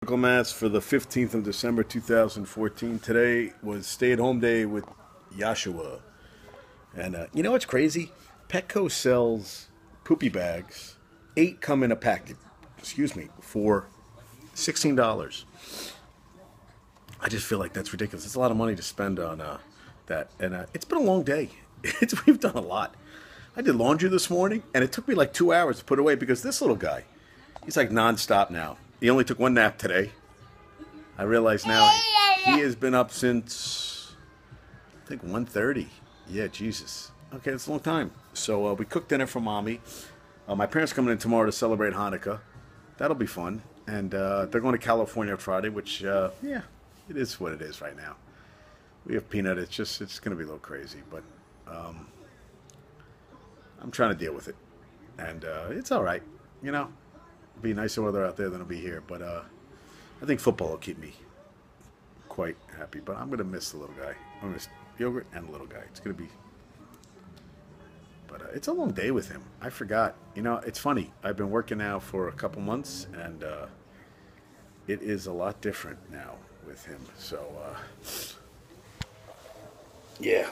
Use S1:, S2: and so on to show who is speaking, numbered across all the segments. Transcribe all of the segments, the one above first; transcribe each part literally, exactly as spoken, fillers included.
S1: CriticalMass for the fifteenth of December two thousand fourteen. Today was stay-at-home day with Yashua. And uh, you know what's crazy? Petco sells poopy bags. Eight come in a packet, excuse me, for sixteen dollars. I just feel like that's ridiculous. It's a lot of money to spend on uh, that. And uh, it's been a long day. It's, we've done a lot. I did laundry this morning, and it took me like two hours to put away because this little guy, he's like nonstop now. He only took one nap today. I realize now he, he has been up since, I think, one thirty. Yeah, Jesus. Okay, that's a long time. So uh, we cooked dinner for Mommy. Uh, my parents are coming in tomorrow to celebrate Hanukkah. That'll be fun. And uh, they're going to California Friday, which, uh, yeah, it is what it is right now. We have Peanut. It's just, it's going to be a little crazy. But um, I'm trying to deal with it. And uh, it's all right, you know. It'll be nicer weather out there than it'll be here. But uh, I think football will keep me quite happy. But I'm going to miss the little guy. I'm going to miss Yogurt and the little guy. It's going to be... But uh, it's a long day with him. I forgot. You know, it's funny. I've been working now for a couple months, and uh, it is a lot different now with him. So, uh, yeah.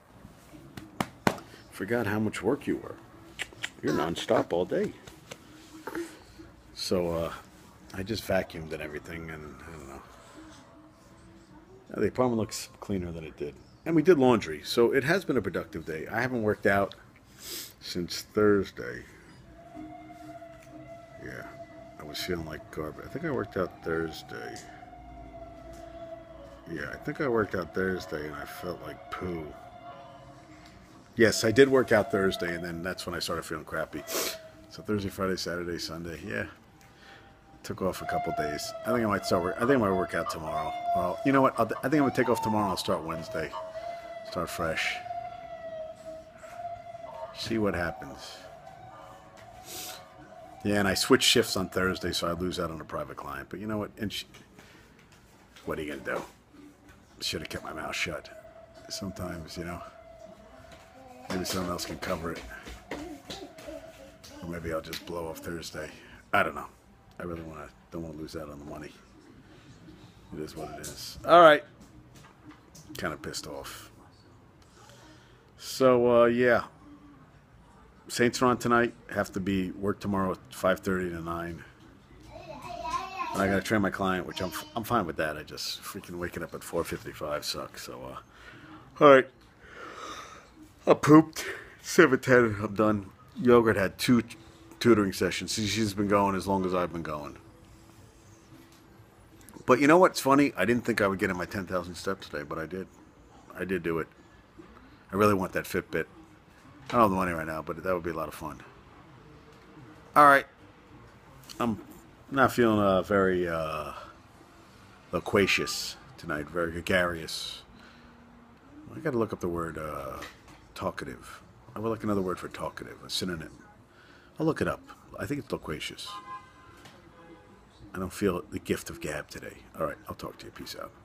S1: Forgot how much work you were. You're nonstop all day. So, uh, I just vacuumed and everything, and I don't know. The apartment looks cleaner than it did. And we did laundry, so it has been a productive day. I haven't worked out since Thursday. Yeah, I was feeling like garbage. I think I worked out Thursday. Yeah, I think I worked out Thursday, and I felt like poo. Yes, I did work out Thursday, and then that's when I started feeling crappy. So Thursday, Friday, Saturday, Sunday, yeah. Took off a couple days. I think I might start work. I think I might work out tomorrow. Well, you know what? I'll, I think I'm gonna take off tomorrow. I'll start Wednesday. Start fresh. See what happens. Yeah, and I switched shifts on Thursday, so I lose out on a private client. But you know what? And she, what are you gonna do? Should have kept my mouth shut. Sometimes, you know, maybe someone else can cover it, or maybe I'll just blow off Thursday. I don't know. I really want to, don't want to lose out on the money. It is what it is. All right. Kind of pissed off. So, uh, yeah. Saints are on tonight. Have to be work tomorrow at five thirty to nine. And I got to train my client, which I'm I'm fine with that. I just freaking waking up at four fifty-five sucks. So, uh, all right. I pooped. seven ten. I'm done. Yogurt had two tutoring sessions. She's been going as long as I've been going. But you know what's funny? I didn't think I would get in my ten thousand steps today, but I did. I did do it. I really want that Fitbit. I don't have the money right now, but that would be a lot of fun. All right. I'm not feeling uh, very uh, loquacious tonight, very gregarious. I got to look up the word uh, talkative. I would like another word for talkative, a synonym. I'll look it up. I think it's loquacious. I don't feel the gift of gab today. All right, I'll talk to you. Peace out.